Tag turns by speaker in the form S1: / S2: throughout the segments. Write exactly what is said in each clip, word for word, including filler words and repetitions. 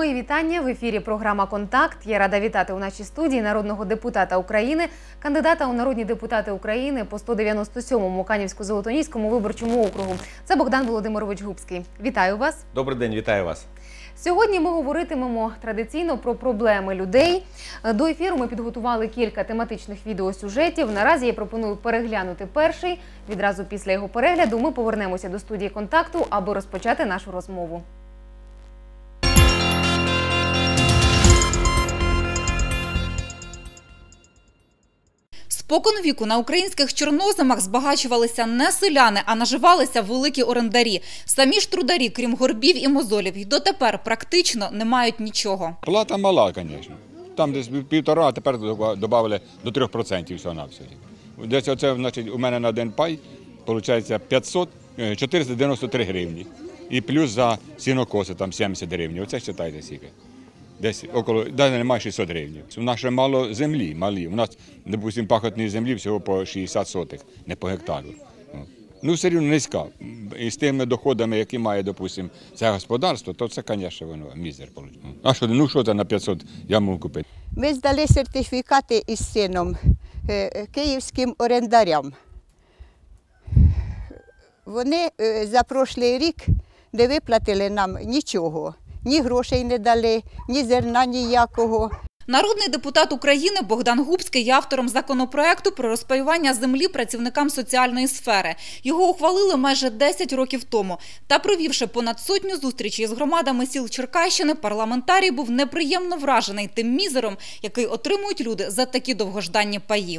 S1: Мої вітання. В ефірі програма «Контакт». Я рада вітати у нашій студії народного депутата України, кандидата у народні депутати України по сто дев'яносто сьомому Канівсько-Золотоніському виборчому округу. Це Богдан Володимирович Губський. Вітаю вас.
S2: Добрий день, вітаю вас.
S1: Сьогодні ми говоритимемо традиційно про проблеми людей. До ефіру ми підготували кілька тематичних відеосюжетів. Наразі я пропоную переглянути перший. Відразу після його перегляду ми повернемося до студії «Контакту», аби розпочати нашу розмову.
S3: Споконвіку на українських чорноземах збагачувалися не селяни, а наживалися великі орендарі. Самі ж трударі, крім горбів і мозолів, й дотепер практично не мають нічого.
S4: Плата мала, звісно. Там десь півтора, а тепер додали до трьох процентів всього на все. Десь оце, значить, у мене на один пай, виходить, п'ятсот, чотириста дев'яносто три гривні. І плюс за сінокоси там сімдесят гривень. Оце вважайте скільки. Десь около, навіть немає шістсот гривень. У нас ще мало землі, малі. У нас, допустимо, пахотної землі всього по шістдесят сотих, не по гектару. Ну, все рівно низька. І з тими доходами, які має, допустимо, це господарство, то це, звісно, воно мізер. А що, ну що це на п'ятсот я можу купити?
S5: Ми здали сертифікати із сином київським орендарям. Вони за прошлий рік не виплатили нам нічого. Ні грошей не дали, ні зерна ніякого.
S3: Народний депутат України Богдан Губський є автором законопроекту про розпаювання землі працівникам соціальної сфери. Його ухвалили майже десять років тому. Та провівши понад сотню зустрічей з громадами сіл Черкащини, парламентарій був неприємно вражений тим мізером, який отримують люди за такі довгожданні паї.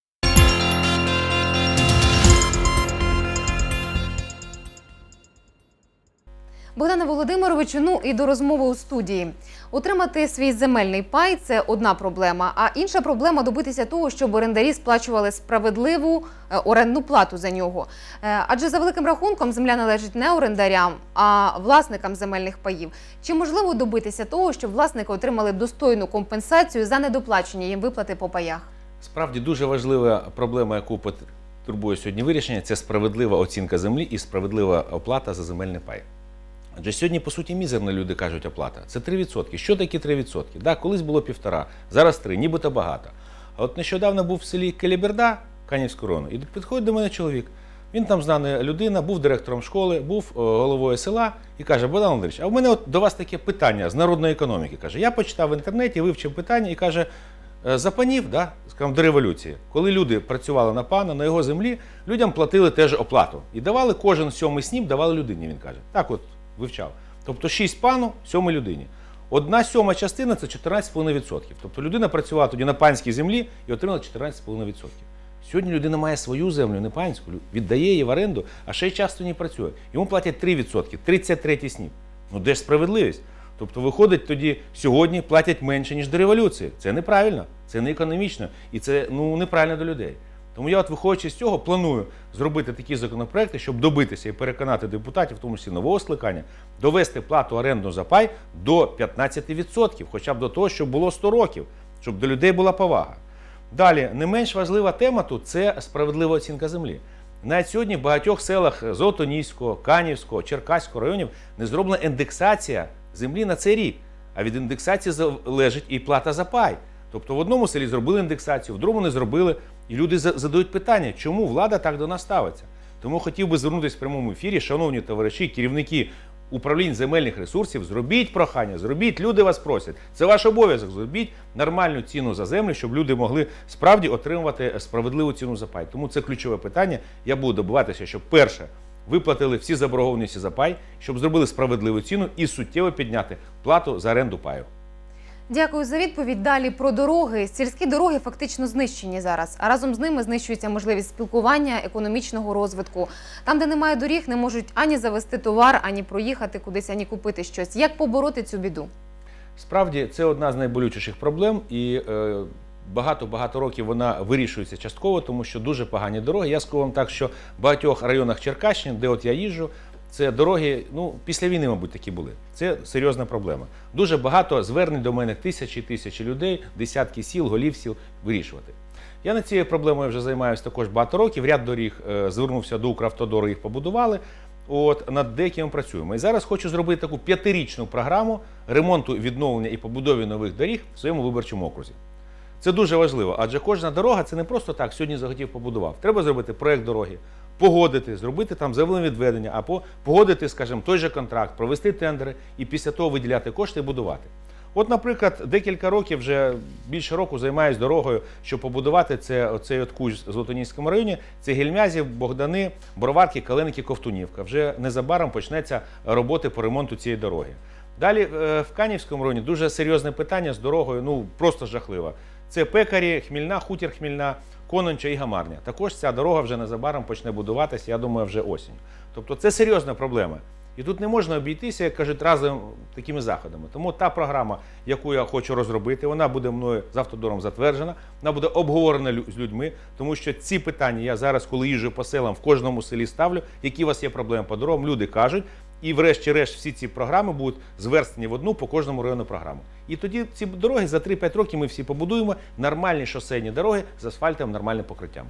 S1: Богдане Володимировичу, ну і до розмови у студії. Отримати свій земельний пай – це одна проблема, а інша проблема – добитися того, щоб орендарі сплачували справедливу орендну плату за нього. Адже за великим рахунком земля належить не орендарям, а власникам земельних паїв. Чи можливо добитися того, щоб власники отримали достойну компенсацію за недоплачені їм виплати по паях?
S2: Справді дуже важлива проблема, яку турбує сьогодні вирішення – це справедлива оцінка землі і справедлива оплата за земельний пай. Адже сьогодні, по суті, мізерна, люди кажуть, оплата. Це три відсотки. Що таке три відсотки? Так, колись було півтора, зараз три, нібито багато. А от нещодавно був в селі Келіберда Канівського району, і підходить до мене чоловік. Він там знана людина, був директором школи, був головою села і каже: Богдан Володимирович, а в мене от до вас таке питання з народної економіки. Каже, я почитав в інтернеті, вивчив питання і каже, за панів, да, скажімо, до революції, коли люди працювали на пана, на його землі, людям платили теж оплату. І давали кожен сьомий сніп, давали людині, він каже. Так от вивчав. Тобто шість пану, сьомій людині. Одна сьома частина – це чотирнадцять цілих п'ять десятих відсотка. Тобто людина працювала тоді на панській землі і отримала чотирнадцять цілих п'ять десятих відсотка. Сьогодні людина має свою землю, не панську, віддає її в оренду, а ще й часто не працює. Йому платять три відсотки, тридцять третій сніп. Ну де ж справедливість? Тобто виходить тоді, сьогодні платять менше, ніж до революції. Це неправильно, це не економічно і це, ну, неправильно до людей. Тому я, от, виходячи з цього, планую зробити такі законопроекти, щоб добитися і переконати депутатів, в тому числі нового скликання, довести плату оренду за пай до п'ятнадцяти відсотків, хоча б до того, щоб було сто років, щоб до людей була повага. Далі, не менш важлива тема тут – це справедлива оцінка землі. Навіть сьогодні в багатьох селах Золотоніського, Канівського, Черкаського районів не зроблена індексація землі на цей рік, а від індексації залежить і плата за пай. Тобто в одному селі зробили індексацію, в другому не зробили. І люди задають питання, чому влада так до нас ставиться. Тому хотів би звернутися в прямому ефірі, шановні товариші, керівники управлінь земельних ресурсів, зробіть прохання, зробіть, люди вас просять. Це ваш обов'язок, зробіть нормальну ціну за землю, щоб люди могли справді отримувати справедливу ціну за пай. Тому це ключове питання. Я буду добиватися, щоб перше, виплатили всі заборгованості за пай, щоб зробили справедливу ціну і суттєво підняти плату за оренду паю.
S1: Дякую за відповідь. Далі про дороги. Сільські дороги фактично знищені зараз, а разом з ними знищується можливість спілкування, економічного розвитку. Там, де немає доріг, не можуть ані завести товар, ані проїхати кудись, ані купити щось. Як побороти цю біду?
S2: Справді, це одна з найболючіших проблем і багато-багато е, років вона вирішується частково, тому що дуже погані дороги. Я скажу вам так, що в багатьох районах Черкащини, де от я їжджу, це дороги, ну, після війни, мабуть, такі були. Це серйозна проблема. Дуже багато звернень до мене, тисячі тисячі людей, десятки сіл, голів сіл вирішувати. Я над цією проблемою вже займаюся також багато років. Ряд доріг е, звернувся до Укравтодору, їх побудували. От, над деякими працюємо. І зараз хочу зробити таку п'ятирічну програму ремонту, відновлення і побудови нових доріг в своєму виборчому окрузі. Це дуже важливо, адже кожна дорога – це не просто так, сьогодні захотів, побудував. Треба зробити проєкт дороги, погодити, зробити там земельне відведення, або погодити, скажімо, той же контракт, провести тендери і після того виділяти кошти і будувати. От, наприклад, декілька років, вже більше року займаюся дорогою, щоб побудувати це, оцей от кущ в Золотоніському районі. Це Гельмязів, Богдани, Бороварки, Калиники, Ковтунівка. Вже незабаром почнеться роботи по ремонту цієї дороги. Далі в Канівському районі дуже серйозне питання з дорогою, ну просто жахливо. Це Пекарі, Хмільна, Хутір Хмільна, Кононча і Гамарня. Також ця дорога вже незабаром почне будуватися, я думаю, вже осінь. Тобто це серйозна проблема. І тут не можна обійтися, як кажуть, разом такими заходами. Тому та програма, яку я хочу розробити, вона буде мною з автодором затверджена, вона буде обговорена з людьми, тому що ці питання я зараз, коли їжджу по селам, в кожному селі ставлю, які у вас є проблеми по дорогам, люди кажуть, і врешті-решт всі ці програми будуть зверстані в одну по кожному району програму. І тоді ці дороги за три-п'ять років ми всі побудуємо нормальні шосейні дороги з асфальтом, нормальним покриттям.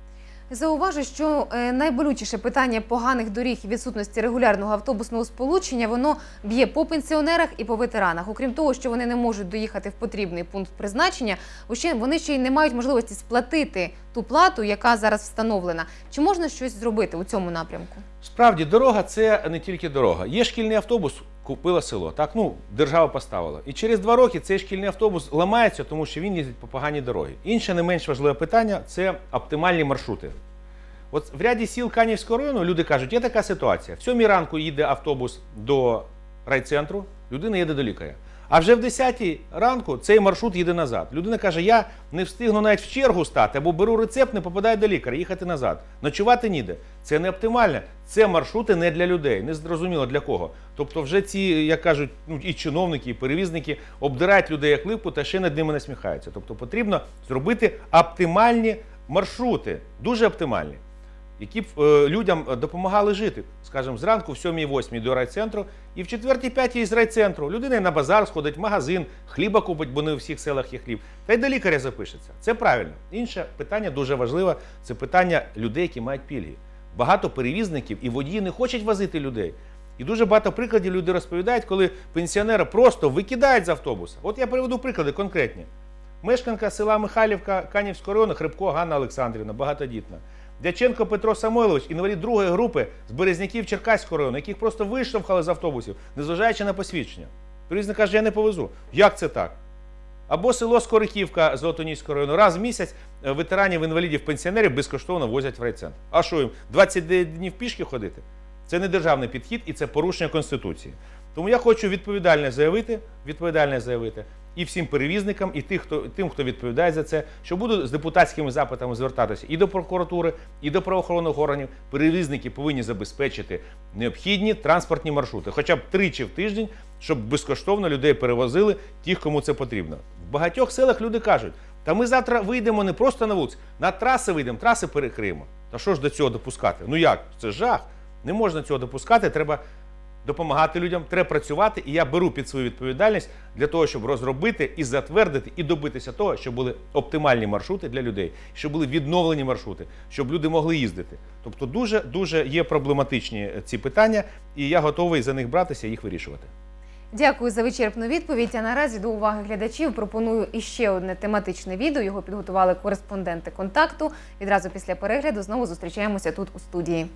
S1: Зауважу, що найболючіше питання поганих доріг і відсутності регулярного автобусного сполучення, воно б'є по пенсіонерах і по ветеранах. Окрім того, що вони не можуть доїхати в потрібний пункт призначення, вони ще й не мають можливості сплатити ту плату, яка зараз встановлена. Чи можна щось зробити у цьому напрямку?
S2: Справді, дорога – це не тільки дорога. Є шкільний автобус, купила село, так, ну, держава поставила. І через два роки цей шкільний автобус ламається, тому що він їздить по поганій дорогі. Інше не менш важливе питання – це оптимальні маршрути. От в ряді сіл Канівського району люди кажуть, є така ситуація. В сьомій ранку їде автобус до райцентру, людина їде до лікаря. А вже в десятій ранку цей маршрут їде назад. Людина каже, я не встигну навіть в чергу стати, або беру рецепт, не попадаю до лікаря, їхати назад. Ночувати ніде. Це не оптимально. Це маршрути не для людей, не зрозуміло для кого. Тобто вже ці, як кажуть, ну, і чиновники, і перевізники обдирають людей як липку та ще над ними насміхаються. Тобто потрібно зробити оптимальні маршрути, дуже оптимальні, які б е, людям допомагали жити. Скажімо, зранку в сьомій-восьмій до райцентру і в четвертій-п'ятій з райцентру. Людина на базар сходить, в магазин, хліба купить, бо не у всіх селах є хліб. Та й до лікаря запишеться. Це правильно. Інше питання дуже важливе – це питання людей, які мають пільги. Багато перевізників і водії не хочуть возити людей. І дуже багато прикладів люди розповідають, коли пенсіонери просто викидають з автобуса. От я приведу приклади конкретні. Мешканка села Михайлівка Канівського району Хрипко Ганна Олександрівна, багатодітна. Дяченко Петро Самойлович, інвалід другої групи з Березняків Черкаського району, яких просто виштовхали з автобусів, незважаючи на посвідчення. Перевізник каже, я не повезу. Як це так? Або село Скориківка Золотоніського району. Раз в місяць ветеранів, інвалідів, пенсіонерів безкоштовно возять в райцентр. А що їм, двадцять днів пішки ходити? Це не державний підхід і це порушення Конституції. Тому я хочу відповідально заявити, відповідально заявити і всім перевізникам, і тим, хто, тим, хто відповідає за це, що буду з депутатськими запитами звертатися і до прокуратури, і до правоохоронних органів. Перевізники повинні забезпечити необхідні транспортні маршрути, хоча б тричі в тиждень, щоб безкоштовно людей перевозили тих, кому це потрібно. В багатьох селах люди кажуть, та ми завтра вийдемо не просто на вулицю, на траси вийдемо, траси перекриємо. Та що ж до цього допускати? Ну як? Це жах. Не можна цього допускати, треба допомагати людям, треба працювати, і я беру під свою відповідальність для того, щоб розробити і затвердити, і добитися того, щоб були оптимальні маршрути для людей, щоб були відновлені маршрути, щоб люди могли їздити. Тобто дуже-дуже є проблематичні ці питання, і я готовий за них братися і їх вирішувати.
S1: Дякую за вичерпну відповідь. А наразі до уваги глядачів пропоную іще одне тематичне відео. Його підготували кореспонденти «Контакту». Відразу після перегляду знову зустрічаємося тут у студії.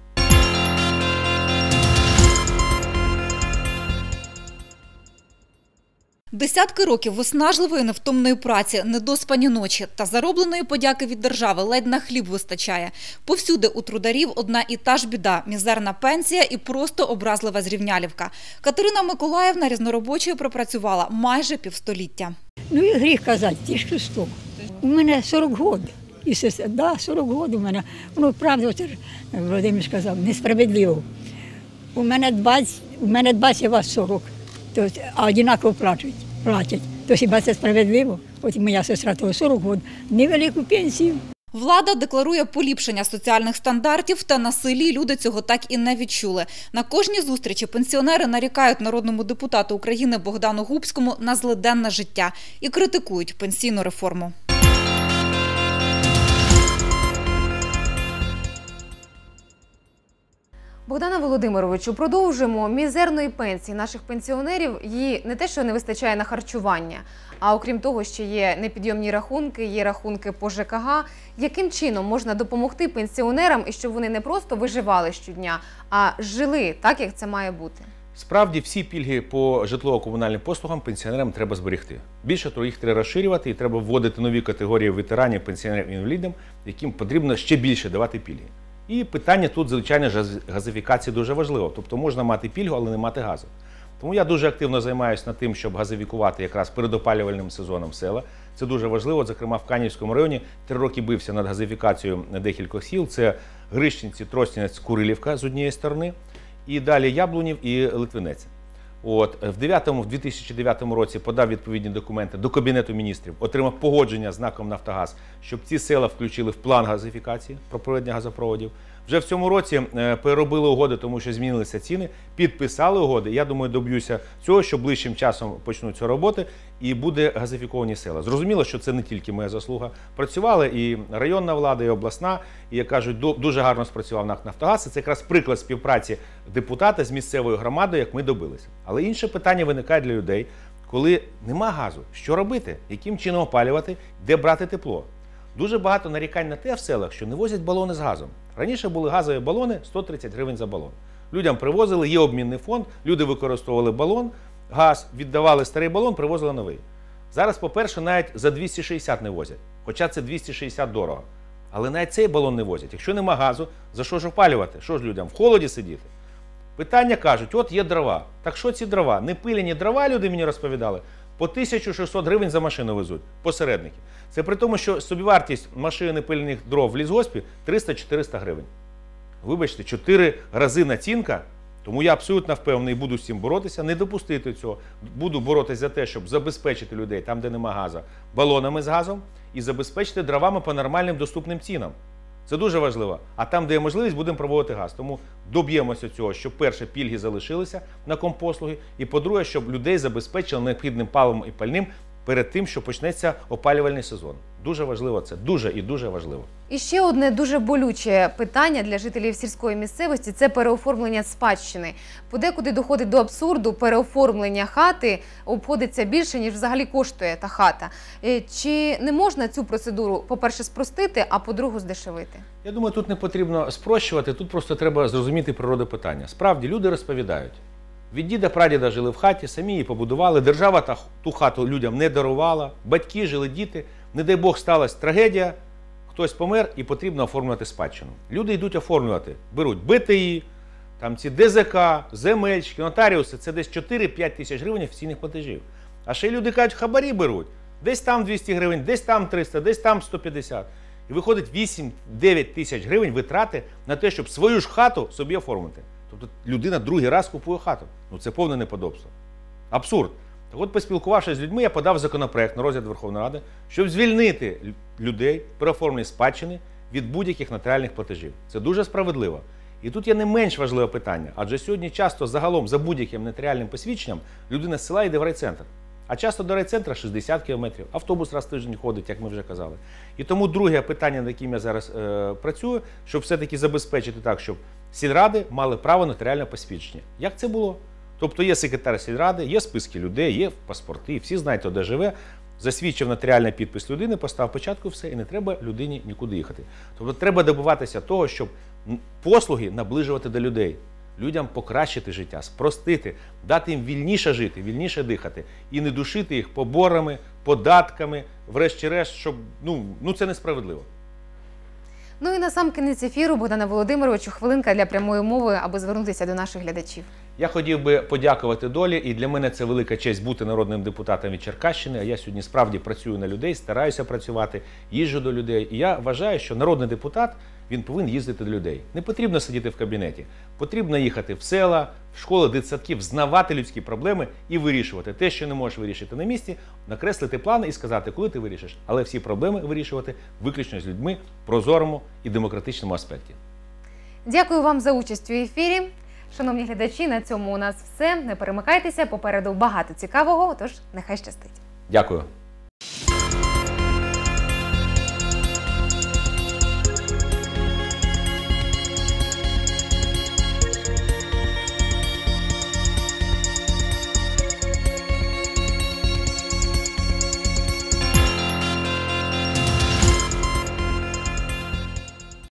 S3: Десятки років виснажливої невтомної праці, недоспані ночі та заробленої подяки від держави ледь на хліб вистачає. Повсюди у трударів одна і та ж біда – мізерна пенсія і просто образлива зрівнялівка. Катерина Миколаївна різноробочою пропрацювала майже півстоліття.
S6: Ну і гріх казати, ті ж сто. У мене сорок років. І сестра, да, сорок років у мене. Воно правда, це ж Володимир сказав, несправедливо. У мене двадцять, у мене двадцять, у вас сорок. Тобто, а однаково платять. платять. То хіба це справедливо? От моя сестра того сорок років, невелику пенсію.
S3: Влада декларує поліпшення соціальних стандартів, та на селі люди цього так і не відчули. На кожній зустрічі пенсіонери нарікають народному депутату України Богдану Губському на злиденне життя і критикують пенсійну реформу.
S1: Богдане Володимировичу, продовжимо. Мізерної пенсії наших пенсіонерів, її не те, що не вистачає на харчування, а окрім того, ще є непідйомні рахунки, є рахунки по Ж К Г. Яким чином можна допомогти пенсіонерам, і щоб вони не просто виживали щодня, а жили так, як це має бути?
S2: Справді, всі пільги по житлово-комунальним послугам пенсіонерам треба зберегти. Більше того, їх треба розширювати і треба вводити нові категорії ветеранів, пенсіонерів, інвалідів, яким потрібно ще більше давати пільги. І питання тут, звичайно, газифікації дуже важливо. Тобто можна мати пільгу, але не мати газу. Тому я дуже активно займаюся над тим, щоб газифікувати якраз перед опалювальним сезоном села. Це дуже важливо. Зокрема, в Канівському районі три роки бився над газифікацією декількох сіл. Це Грищинці, Тростянець, Курилівка з однієї сторони, і далі Яблунів і Литвинець. От, в дві тисячі дев'ятому році подав відповідні документи до Кабінету міністрів, отримав погодження з НАКом «Нафтогаз», щоб ці села включили в план газифікації про проведення газопроводів. Вже в цьому році переробили угоди, тому що змінилися ціни, підписали угоди. Я думаю, доб'юся цього, що ближчим часом почнуться роботи і буде газифіковані села. Зрозуміло, що це не тільки моя заслуга. Працювали і районна влада, і обласна, і, як кажуть, дуже гарно спрацював НАК «Нафтогаз». І це якраз приклад співпраці депутата з місцевою громадою, як ми добилися. Але інше питання виникає для людей, коли нема газу. Що робити? Яким чином опалювати? Де брати тепло? Дуже багато нарікань на те в селах, що не возять балони з газом. Раніше були газові балони, сто тридцять гривень за балон. Людям привозили, є обмінний фонд, люди використовували балон, газ, віддавали старий балон, привозили новий. Зараз, по-перше, навіть за двісті шістдесят не возять, хоча це двісті шістдесят дорого. Але навіть цей балон не возять. Якщо нема газу, за що ж опалювати? Що ж людям, в холоді сидіти? Питання кажуть, от є дрова. Так що ці дрова? Не пилені дрова, люди мені розповідали, по тисячу шістсот гривень за машину везуть, посередники. Це при тому, що собівартість машини пильних дров в лісгоспі триста-чотириста гривень. Вибачте, чотири рази націнка, тому я абсолютно впевнений, буду з цим боротися, не допустити цього. Буду боротися за те, щоб забезпечити людей там, де нема газу, балонами з газом і забезпечити дровами по нормальним доступним цінам. Це дуже важливо. А там, де є можливість, будемо проводити газ. Тому доб'ємося цього, щоб, перше, пільги залишилися на компослуги, і, по-друге, щоб людей забезпечили необхідним паливом і пальним перед тим, що почнеться опалювальний сезон. Дуже важливо це, дуже і дуже важливо.
S1: І ще одне дуже болюче питання для жителів сільської місцевості – це переоформлення спадщини. Подекуди доходить до абсурду, переоформлення хати обходиться більше, ніж взагалі коштує та хата. Чи не можна цю процедуру, по-перше, спростити, а по-друге, здешевити?
S2: Я думаю, тут не потрібно спрощувати, тут просто треба зрозуміти природу питання. Справді, люди розповідають. Від діда-прадіда жили в хаті, самі її побудували, держава та, ту хату людям не дарувала, батьки жили, діти, не дай Бог сталася трагедія, хтось помер і потрібно оформлювати спадщину. Люди йдуть оформлювати, беруть Б Т І, там ці Д З К, земельщики, нотаріуси, це десь чотири-п'ять тисяч гривень офіційних платежів. А ще й люди кажуть, хабарі беруть, десь там двісті гривень, десь там триста, десь там сто п'ятдесят. І виходить вісім-дев'ять тисяч гривень витрати на те, щоб свою ж хату собі оформити. Тобто людина другий раз купує хату. Ну це повне неподобство. Абсурд. Так от, поспілкувавшись з людьми, я подав законопроект на розгляд Верховної Ради, щоб звільнити людей при оформленні спадщини від будь-яких нотаріальних платежів. Це дуже справедливо. І тут є не менш важливе питання, адже сьогодні часто загалом за будь-яким нотаріальним посвідченням людина з села йде в райцентр. А часто до райцентра шістдесят кілометрів, автобус раз в тиждень ходить, як ми вже казали. І тому друге питання, над яким я зараз е, працюю, щоб все-таки забезпечити так, щоб сільради мали право нотаріального посвідчення. Як це було? Тобто є секретар сільради, є списки людей, є паспорти, всі знають, хто де живе, засвідчив нотаріальний підпис людини, поставив печатку, все, і не треба людині нікуди їхати. Тобто треба добиватися того, щоб послуги наближувати до людей. Людям покращити життя, спростити, дати їм вільніше жити, вільніше дихати і не душити їх поборами, податками, врешті-решт, щоб, ну, ну це несправедливо.
S1: Ну і на сам кінець ефіру, Богдане Володимировичу, хвилинка для прямої мови, аби звернутися до наших глядачів.
S2: Я хотів би подякувати долі, і для мене це велика честь бути народним депутатом від Черкащини. А я сьогодні справді працюю на людей, стараюся працювати, їжджу до людей. І я вважаю, що народний депутат, він повинен їздити до людей. Не потрібно сидіти в кабінеті. Потрібно їхати в села, в школи, дитсадки, взнавати людські проблеми і вирішувати. Те, що не можеш вирішити на місці, накреслити плани і сказати, коли ти вирішиш. Але всі проблеми вирішувати виключно з людьми в прозорому і демократичному аспекті.
S1: Дякую вам за участь у ефірі. Шановні глядачі, на цьому у нас все. Не перемикайтеся, попереду багато цікавого, тож нехай щастить.
S2: Дякую.